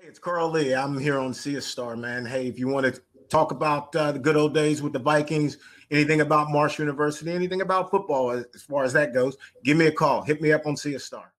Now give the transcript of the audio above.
It's Carl Lee. I'm here on See a Star, man. Hey, if you want to talk about the good old days with the Vikings, anything about Marshall University, anything about football as far as that goes, give me a call. Hit me up on See a Star.